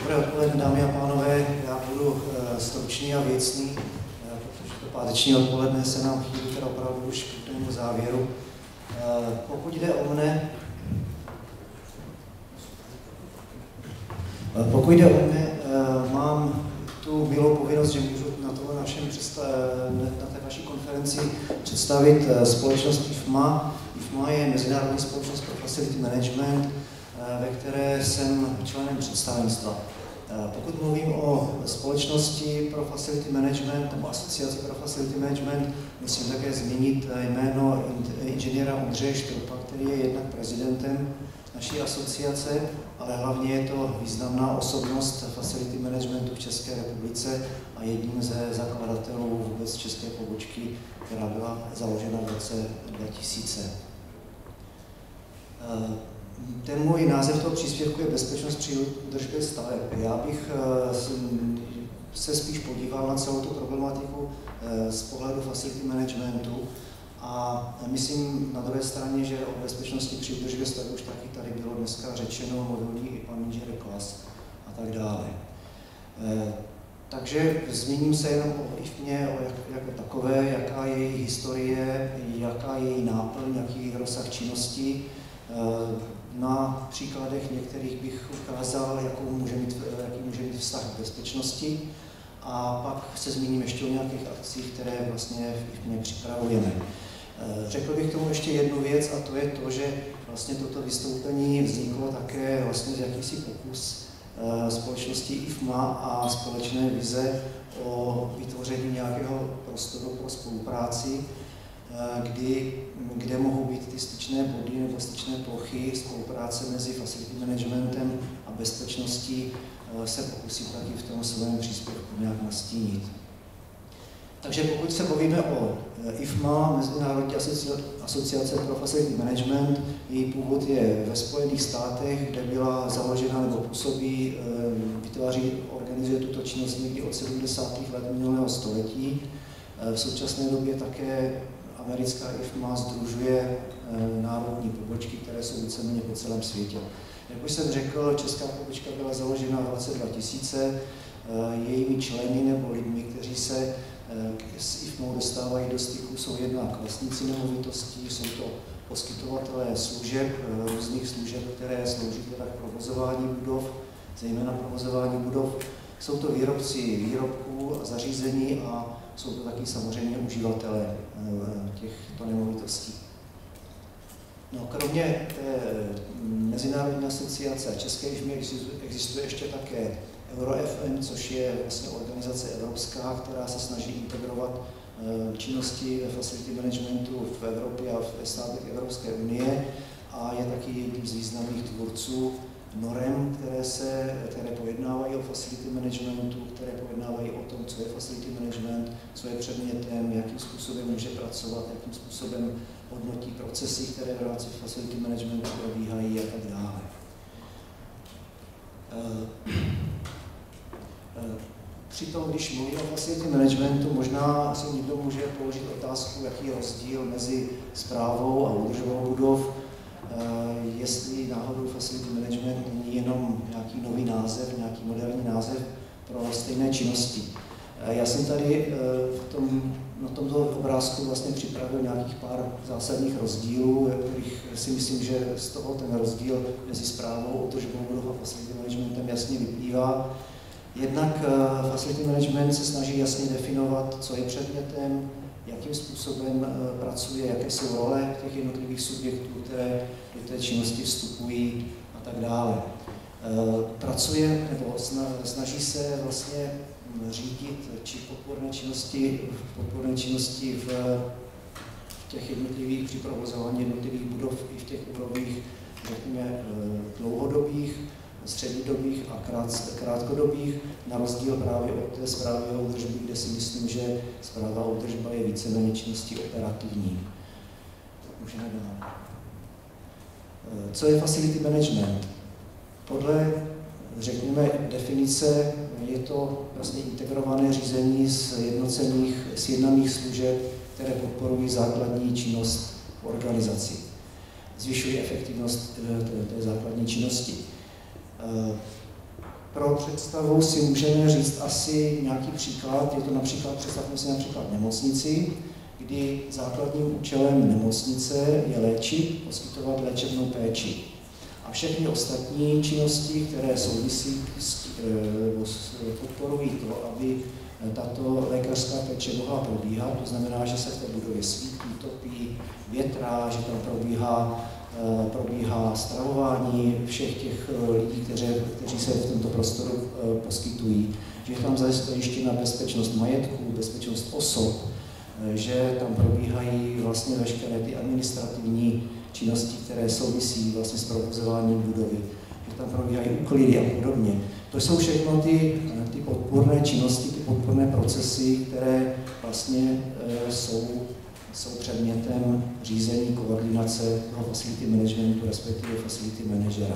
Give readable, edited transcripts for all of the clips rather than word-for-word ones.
Dobré odpoledne, dámy a pánové. Já budu stručný a věcný, protože to páteční odpoledne se nám chýlí teda opravdu už k tomu závěru. Pokud jde o mne, mám tu milou povinnost, že můžu na té vaší konferenci představit společnost IFMA. IFMA je Mezinárodní společnost pro Facility Management, ve které jsem členem představenstva. Pokud mluvím o společnosti pro Facility Management nebo asociaci pro Facility Management, musím také zmínit jméno inženýra Ondřeje Štrupa, který je jednak prezidentem naší asociace, ale hlavně je to významná osobnost Facility Managementu v České republice a jedním ze zakladatelů vůbec české pobočky, která byla založena v roce 2000. Ten můj název toho příspěvku je bezpečnost při údržbě staveb. Já bych se spíš podíval na celou tu problematiku z pohledu facility managementu a myslím na druhé straně, že o bezpečnosti při údržbě staveb už taky tady bylo dneska řečeno, mluvil i pan inženýr Klas a tak dále. Takže zmíním se jenom o IFMě jako takové, jaká je její historie, jaká je její náplň, jaký je rozsah činností. Na příkladech některých bych ukázal, jaký může mít vztah k bezpečnosti a pak se zmíním ještě o nějakých akcích, které vlastně v IFMě připravujeme. Řekl bych k tomu ještě jednu věc a to je to, že vlastně toto vystoupení vzniklo také vlastně z jakýsi pokus společnosti IFMA a společné vize o vytvoření nějakého prostoru pro spolupráci, kde mohou být ty styčné body nebo styčné plochy, spolupráce mezi facility managementem a bezpečností se pokusím taky v tom svém příspěvku nějak nastínit. Takže pokud se bavíme o IFMA, Mezinárodní asociace pro facility management, její původ je ve Spojených státech, kde byla založena nebo působí, vytváří, organizuje tuto činnost někdy od 70. let minulého století. V současné době také americká IFMA sdružuje národní pobočky, které jsou víceméně po celém světě. Jak už jsem řekl, česká pobočka byla založena v roce 2000. Jejími členy nebo lidmi, kteří se s IFMou dostávají do styku, jsou jednak vlastníci nemovitostí, jsou to poskytovatelé služeb, různých služeb, které slouží teda k provozování budov, zejména provozování budov. Jsou to výrobci výrobků a zařízení a jsou to taky samozřejmě uživatelé těchto nemovitostí. No, kromě té Mezinárodní asociace a české IFMy existuje ještě také EuroFM, což je vlastně organizace evropská, která se snaží integrovat činnosti ve facility managementu v Evropě a v státech Evropské unie a je taky jedním z významných tvůrců norem, které pojednávají o facility managementu, které pojednávají o tom, co je facility management, co je předmětem, jakým způsobem může pracovat, jakým způsobem hodnotí procesy, které v rámci facility managementu probíhají a tak dále. Přitom, když mluví o facility managementu, možná si někdo může položit otázku, jaký je rozdíl mezi správou a údržbou budov, jestli náhodou facility management není jenom nějaký nový název, nějaký moderní název pro stejné činnosti. Já jsem tady na tomto obrázku vlastně připravil nějakých pár zásadních rozdílů, kterých si myslím, že z toho ten rozdíl mezi správou, údržbou budov a facility managementem jasně vyplývá. Jednak facility management se snaží jasně definovat, co je předmětem, jakým způsobem pracuje, jaké jsou role těch jednotlivých subjektů, které do té činnosti vstupují a tak dále. Pracuje nebo snaží se vlastně řídit či podpůrné činnosti v těch jednotlivých, při provozování jednotlivých budov i v těch úrovních, řekněme, dlouhodobých, střednědobých a krátkodobých, na rozdíl právě od té správy a údržby, kde si myslím, že správa a údržba je víceméně činností operativní. Můžeme dál. Co je facility management? Podle, řekněme, definice je to vlastně integrované řízení sjednaných služeb, které podporují základní činnost v organizaci. Zvyšují efektivnost té základní činnosti. Pro představu si můžeme říct asi nějaký příklad, je to například, představme si například nemocnici, kdy základním účelem nemocnice je léčit, poskytovat léčebnou péči. A všechny ostatní činnosti, které souvisí podporují to, aby tato lékařská péče mohla probíhat, to znamená, že se v té budově svítí, topí, větrá, že tam probíhá stravování všech těch lidí, kteří se v tomto prostoru poskytují, že je tam zajištěna bezpečnost majetku, bezpečnost osob, že tam probíhají vlastně veškeré ty administrativní činnosti, které souvisí vlastně s provozováním budovy, že tam probíhají úklidy a podobně. To jsou všechno ty podpůrné činnosti, ty podpůrné procesy, které vlastně jsou předmětem řízení, koordinace toho facility managementu, respektive facility managera.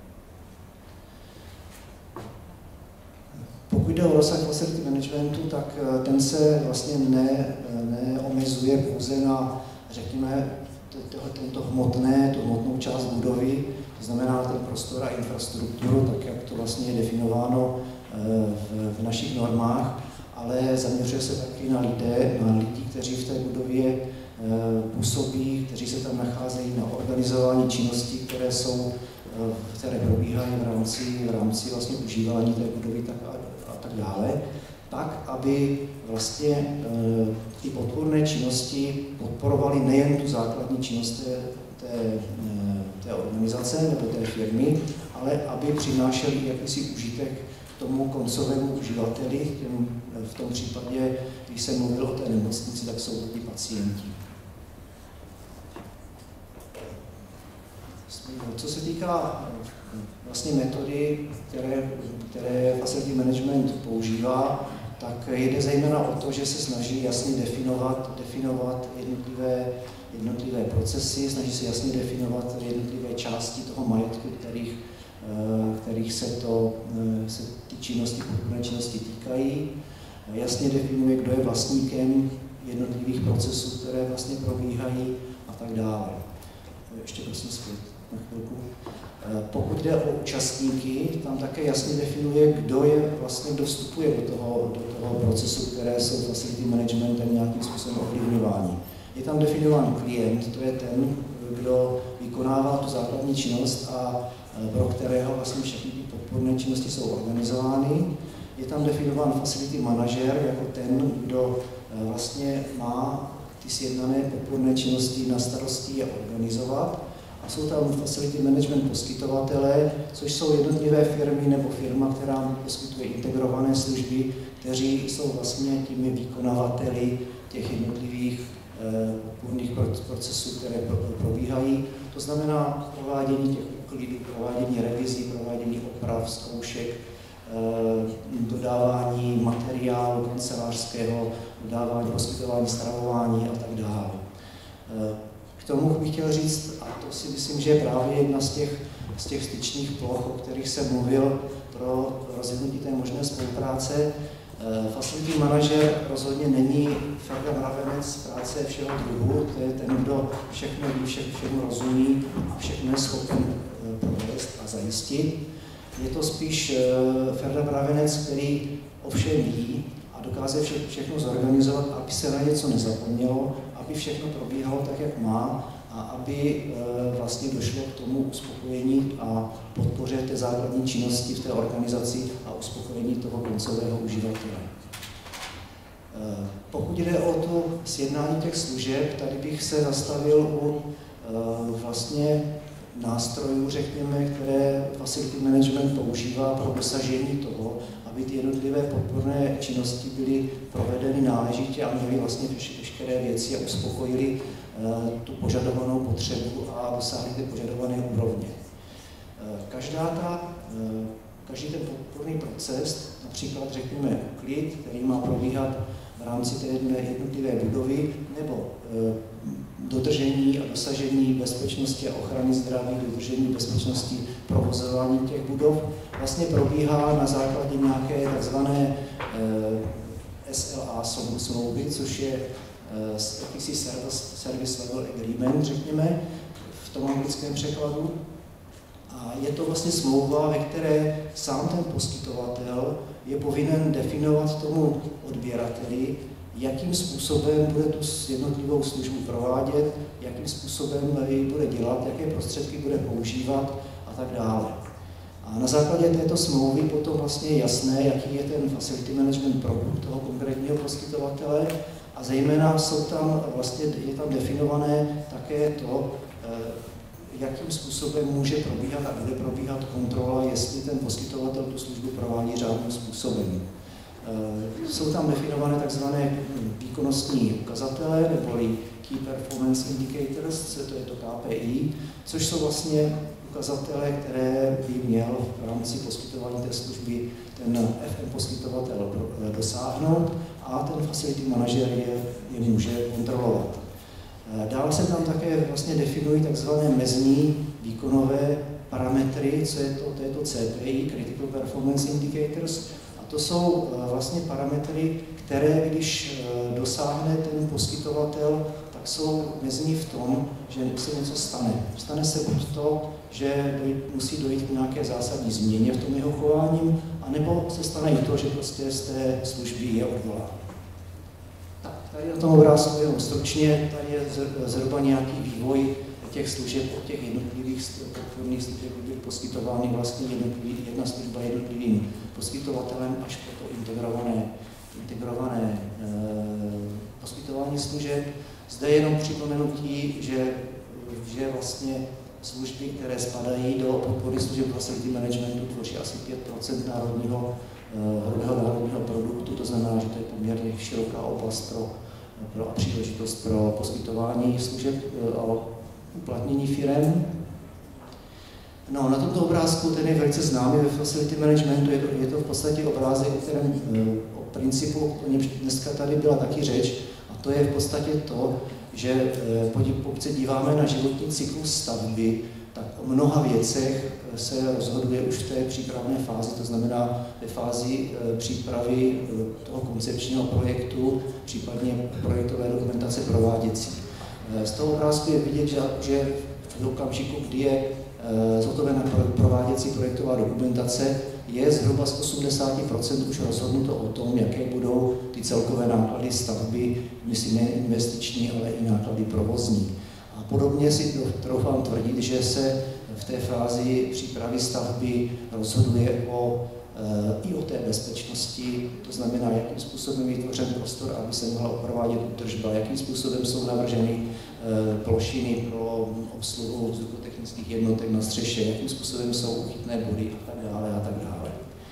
Pokud jde o rozsah facility managementu, tak ten se vlastně neomezuje pouze na, řekněme, tu hmotnou část budovy, to znamená ten prostor a infrastrukturu, tak jak to vlastně je definováno v našich normách, ale zaměřuje se taky na lidi, kteří v té budově působí, kteří se tam nacházejí na organizování činností, které probíhají v rámci vlastně užívání té budovy a tak dále, tak, aby vlastně ty podpůrné činnosti podporovaly nejen tu základní činnost té organizace nebo té firmy, ale aby přinášely jakýsi užitek tomu koncovému uživateli, v tom případě, když jsem mluvil o té nemocnici, tak jsou to ty pacienti. Co se týká vlastně metody, které facility management používá, tak jde zejména o to, že se snaží jasně definovat jednotlivé procesy, snaží se jasně definovat jednotlivé části toho majetku, kterých se ty činnosti, podpůrné činnosti týkají. Jasně definuje, kdo je vlastníkem jednotlivých procesů, které vlastně probíhají a tak dále. Ještě prosím zpět na chvilku. Pokud jde o účastníky, tam také jasně definuje, kdo vstupuje do toho procesu, které jsou facility managementem nějakým způsobem ovlivňovány. Je tam definován klient, to je ten, kdo vykonává tu základní činnost a pro kterého vlastně všechny ty podpůrné činnosti jsou organizovány. Je tam definován facility manager jako ten, kdo vlastně má ty sjednané podpůrné činnosti na starosti je organizovat. A jsou tam facility management poskytovatelé, což jsou jednotlivé firmy nebo firma, která poskytuje integrované služby, kteří jsou vlastně těmi vykonavateli těch jednotlivých podpůrných procesů, které probíhají. To znamená provádění těch úklidů, provádění revizí, provádění oprav, zkoušek, dodávání materiálu kancelářského, dodávání, poskytování stravování a tak dále. K tomu bych chtěl říct, a to si myslím, že je právě jedna z těch styčných ploch, o kterých jsem mluvil pro rozvinutí té možné spolupráce. Facility manager rozhodně není Ferda Mravenec práce všeho druhu, to je ten, kdo všechno ví, všechno rozumí a všechno je schopen provést a zajistit. Je to spíš Ferda Mravenec, který ovšem ví a dokáže všechno zorganizovat, aby se na něco nezapomnělo, aby všechno probíhalo tak, jak má a aby vlastně došlo k tomu uspokojení a podpoře té základní činnosti v té organizaci a uspokojení toho koncového uživatele. Pokud jde o to sjednání těch služeb, tady bych se zastavil u vlastně nástrojů, řekněme, které facility management používá pro dosažení toho, aby ty jednotlivé podporné činnosti byly provedeny náležitě a měly vlastně veškeré věci a uspokojily tu požadovanou potřebu a dosáhly ty požadované úrovně. Každý ten podporný proces, například řekněme úklid, který má probíhat v rámci té jednotlivé budovy, nebo dodržení a dosažení bezpečnosti a ochrany zdraví, dodržení bezpečnosti provozování těch budov, vlastně probíhá na základě nějaké takzvané SLA smlouvy, což je jakýsi Service Level Agreement, řekněme, v tom anglickém překladu. A je to vlastně smlouva, ve které sám ten poskytovatel je povinen definovat tomu odběrateli, jakým způsobem bude tu jednotlivou službu provádět, jakým způsobem ji bude dělat, jaké prostředky bude používat a tak dále. A na základě této smlouvy potom vlastně je jasné, jaký je ten facility management produkt toho konkrétního poskytovatele a zejména je tam definované také to, jakým způsobem může probíhat a bude probíhat kontrola, jestli ten poskytovatel tu službu provádí řádným způsobem. Jsou tam definované takzvané výkonnostní ukazatele, neboli Key Performance Indicators, to je to KPI, což jsou vlastně ukazatele, které by měl v rámci poskytování té služby ten FM poskytovatel dosáhnout a ten facility manager je může kontrolovat. Dále se tam také vlastně definují takzvané mezní výkonové parametry, to je to CPI, Critical Performance Indicators, a to jsou vlastně parametry, které, když dosáhne ten poskytovatel, tak jsou mezní v tom, že se něco stane. Stane se buď to, že musí dojít k nějaké zásadní změně v tom jeho chování, anebo se stane i to, že prostě z té služby je odvolán. Tak, tady na tom obrázku jenom stručně, tady je zhruba nějaký vývoj těch služeb, od těch jednotlivých podpůrných služeb byly poskytovány vlastně jedna služba jednotlivým poskytovatelem až po to integrované poskytování služeb. Zde jenom připomenutí, že vlastně služby, které spadají do podpory služeb facility managementu, tvoří asi 5% národního produktu, to znamená, že to je poměrně široká oblast pro příležitost pro poskytování služeb a uplatnění firem. No, na tomto obrázku ten je velice známý ve facility managementu, je to v podstatě obrázek, o principu, o něm dneska tady byla taky řeč, a to je v podstatě to, že pokud se díváme na životní cyklus stavby, tak o mnoha věcech se rozhoduje už v té přípravné fázi, to znamená ve fázi přípravy toho koncepčního projektu, případně projektové dokumentace prováděcí. Z toho obrázku je vidět, že v okamžiku, kdy je zhotovena prováděcí projektová dokumentace, je zhruba z 80% už rozhodnuto o tom, jaké budou ty celkové náklady stavby, myslím ne investiční, ale i náklady provozní. A podobně si troufám tvrdit, že se v té fázi přípravy stavby rozhoduje i o té bezpečnosti, to znamená, jakým způsobem je vytvořen prostor, aby se mohla provádět údržba, jakým způsobem jsou navrženy plošiny pro obsluhu vzduchotechnických jednotek na střeše, jakým způsobem jsou uchytné body a tak dále a tak dále.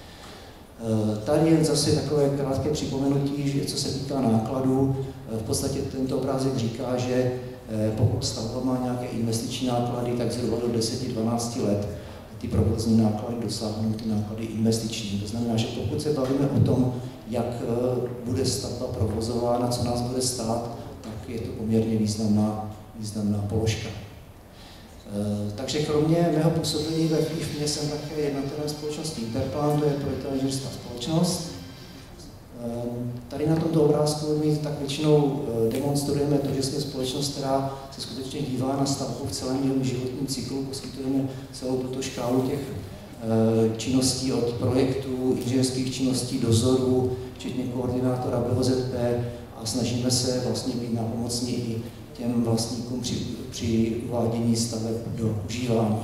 Tady je zase takové krátké připomenutí, že co se týká nákladů, v podstatě tento obrázek říká, že pokud stavba má nějaké investiční náklady, tak zhruba do 10-12 let ty provozní náklady dosáhnou ty náklady investiční. To znamená, že pokud se bavíme o tom, jak bude stavba provozována, co nás bude stát, tak je to poměrně významná položka. Takže kromě mého působení ve FIFMě jsem také jednatelem společnosti Interplan, to je projektoinženýrská společnost. Tady na tomto obrázku my tak většinou demonstrujeme to, že jsme společnost, která se skutečně dívá na stavbu v celém jeho životním cyklu, poskytujeme celou tuto škálu těch činností od projektů, inženýrských činností, dozorů, včetně koordinátora BOZP a snažíme se vlastně být nápomocní i těm vlastníkům při uvádění staveb do užívání.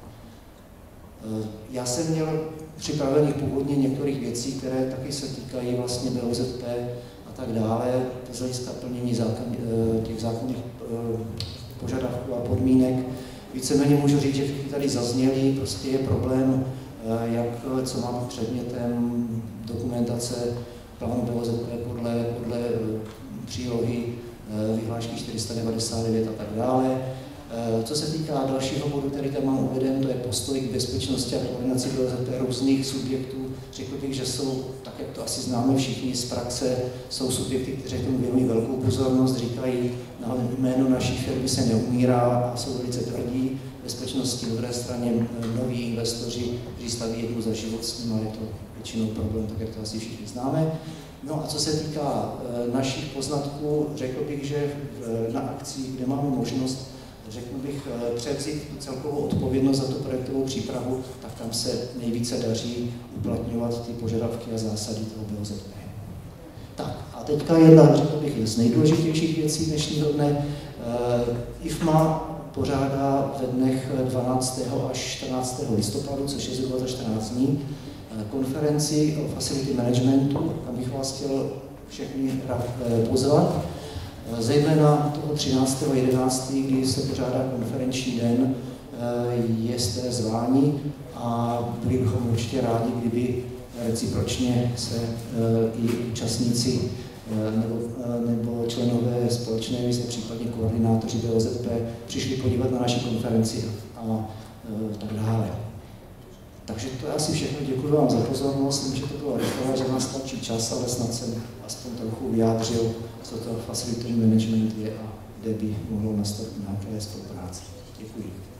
Já jsem měl připravených původně některých věcí, které taky se týkají vlastně BOZP a tak dále, z hlediska plnění těch zákonných požadavků a podmínek. Víceméně můžu říct, že všichni tady zazněli, prostě je problém, co má být předmětem dokumentace plánu BOZP podle přílohy vyhlášky 499 a tak dále. Co se týká dalšího bodu, který tam mám uveden, to je postoj k bezpečnosti a koordinaci BOZP různých subjektů. Řekl bych, že jsou, tak jak to asi známe všichni z praxe, jsou subjekty, kteří tomu věnují velkou pozornost, říkají, na jméno naší firmy se neumírá a jsou velice tvrdí. Bezpečnosti na druhé straně noví investoři, kteří staví jednu za život s ním, ale je to většinou problém, tak jak to asi všichni známe. No a co se týká našich poznatků, řekl bych, že na akcích, kde máme možnost řeknu bych, převzít celkovou odpovědnost za tu projektovou přípravu, tak tam se nejvíce daří uplatňovat ty požadavky a zásady toho BOZP. Tak a teďka jedna, řekl bych, z nejdůležitějších věcí dnešního dne. IFMA pořádá ve dnech 12. až 14. listopadu, což je zhruba za 14 dní, konferenci o facility managementu, kam bych vás chtěl všechny pozvat. Zejména toho 13.11., kdy se pořádá konferenční den, jste zváni a byli bychom určitě rádi, kdyby recipročně se i účastníci nebo členové společné mise, případně koordinátoři BOZP přišli podívat na naši konferenci a tak dále. Takže to je asi všechno. Děkuji vám za pozornost. Myslím, že to bylo rychlé, že nás tlačí čas, ale snad jsem aspoň trochu vyjádřil, co to facility management je a kde by mohlo nastat nějaké spolupráce. Děkuji.